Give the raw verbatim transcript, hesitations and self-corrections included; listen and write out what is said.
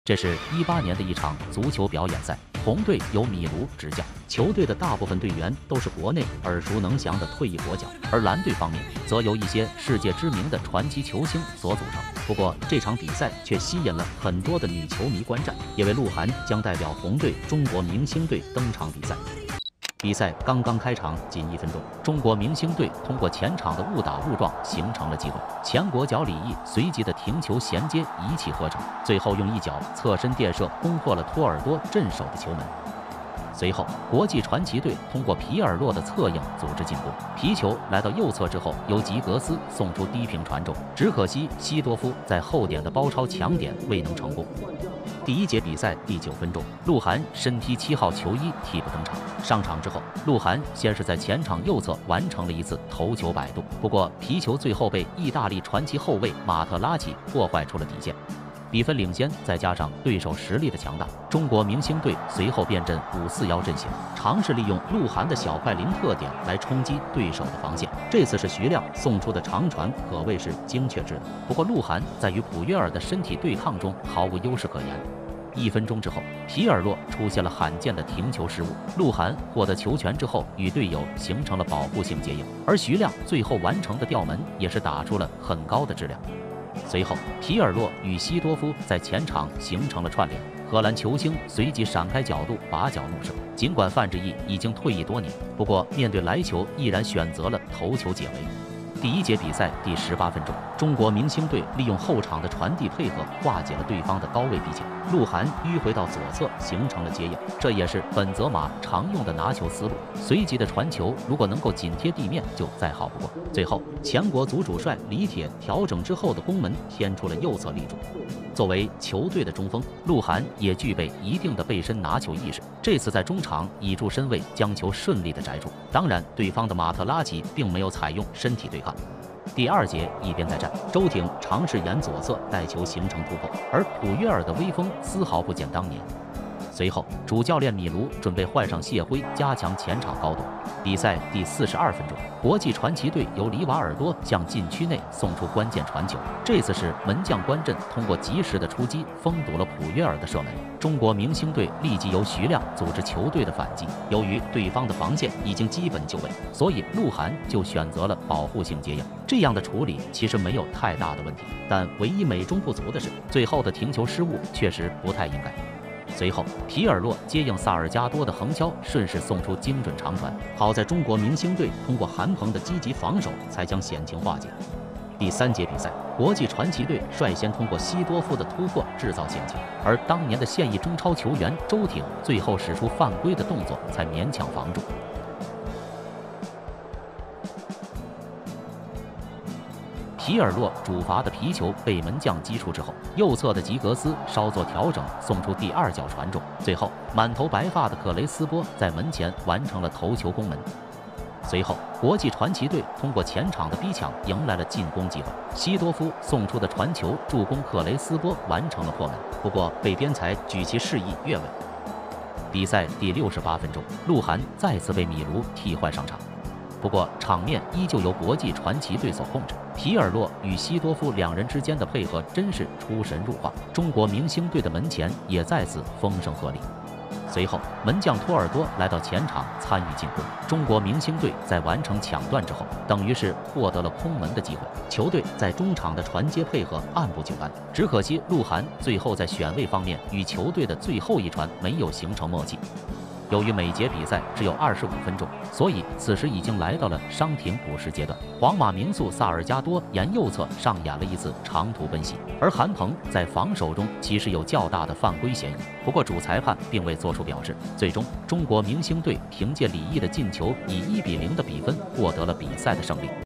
这是一八年的一场足球表演赛，红队由米卢执教，球队的大部分队员都是国内耳熟能详的退役国脚，而蓝队方面则由一些世界知名的传奇球星所组成。不过这场比赛却吸引了很多的女球迷观战，因为鹿晗将代表红队中国明星队登场比赛。 比赛刚刚开场仅一分钟，中国明星队通过前场的误打误撞形成了机会，前国脚李毅随即的停球衔接一气呵成，最后用一脚侧身垫射攻破了托尔多镇守的球门。随后，国际传奇队通过皮尔洛的策应组织进攻，皮球来到右侧之后，由吉格斯送出低平传中，只可惜西多夫在后点的包抄抢点未能成功。 第一节比赛第九分钟，鹿晗身披七号球衣替补登场。上场之后，鹿晗先是在前场右侧完成了一次头球摆渡，不过皮球最后被意大利传奇后卫马特拉齐破坏出了底线。比分领先，再加上对手实力的强大，中国明星队随后变阵五四一阵型，尝试利用鹿晗的小快灵特点来冲击对手的防线。这次是徐亮送出的长传，可谓是精确之人。不过鹿晗在与普约尔的身体对抗中毫无优势可言。 一分钟之后，皮尔洛出现了罕见的停球失误，鹿晗获得球权之后与队友形成了保护性接应，而徐亮最后完成的吊门也是打出了很高的质量。随后，皮尔洛与西多夫在前场形成了串联，荷兰球星随即闪开角度拔脚怒射。尽管范志毅已经退役多年，不过面对来球依然选择了头球解围。 第一节比赛第十八分钟，中国明星队利用后场的传递配合，化解了对方的高位逼抢。鹿晗迂回到左侧，形成了接应，这也是本泽马常用的拿球思路。随即的传球，如果能够紧贴地面，就再好不过。最后，前国足主帅李铁调整之后的攻门偏出了右侧立柱。作为球队的中锋，鹿晗也具备一定的背身拿球意识。这次在中场倚住身位，将球顺利的摘住。当然，对方的马特拉齐并没有采用身体对抗。 第二节一边再战，周挺尝试沿左侧带球形成突破，而普约尔的威风丝毫不减当年。随后，主教练米卢准备换上谢辉，加强前场高度。比赛第四十二分钟，国际传奇队由里瓦尔多向禁区内送出关键传球，这次是门将关震通过及时的出击封堵了普约尔的射门。中国明星队立即由徐亮组织球队的反击，由于对方的防线已经基本就位，所以鹿晗就选择了保护性接应。这样的处理其实没有太大的问题，但唯一美中不足的是，最后的停球失误确实不太应该。 随后，皮尔洛接应萨尔加多的横敲，顺势送出精准长传。好在中国明星队通过韩鹏的积极防守，才将险情化解。第三节比赛，国际传奇队率先通过西多夫的突破制造险情，而当年的现役中超球员周挺最后使出犯规的动作，才勉强防住。 皮尔洛主罚的皮球被门将击出之后，右侧的吉格斯稍作调整，送出第二脚传中。最后，满头白发的克雷斯波在门前完成了头球攻门。随后，国际传奇队通过前场的逼抢迎来了进攻机会。西多夫送出的传球助攻克雷斯波完成了破门，不过被边裁举旗示意越位。比赛第六十八分钟，鹿晗再次被米卢替换上场。 不过，场面依旧由国际传奇队所控制。皮尔洛与西多夫两人之间的配合真是出神入化，中国明星队的门前也再次风声鹤唳。随后，门将托尔多来到前场参与进攻。中国明星队在完成抢断之后，等于是获得了空门的机会。球队在中场的传接配合按部就班，只可惜鹿晗最后在选位方面与球队的最后一传没有形成默契。 由于每节比赛只有二十五分钟，所以此时已经来到了伤停补时阶段。皇马名宿萨尔加多沿右侧上演了一次长途奔袭，而韩鹏在防守中其实有较大的犯规嫌疑。不过主裁判并未做出表示。最终，中国明星队凭借李毅的进球，以一比零的比分获得了比赛的胜利。